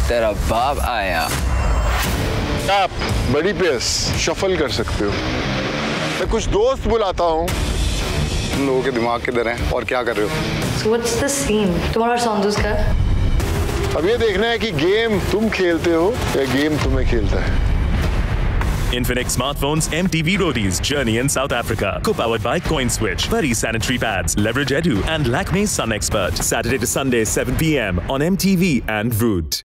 तेरा बाप आया। आप बड़ी पेस शफल कर सकते हो। मैं कुछ दोस्त बुलाता हूँ। तुम लोगों के दिमाग किधर हैं और क्या कर रहे हो? So what's the scene? तुम्हारा सौंदर्य का? अब ये देखना है कि गेम तुम खेलते हो या गेम तुम्हें खेलता है। Infinix smartphones, MTV Roadies, Journey in South Africa. Co-powered by Coinswitch, Paree Sanitary Pads, Leverage Edu, and Lakme Sun Expert. Saturday to Sunday, 7 p.m. on MTV and Voot.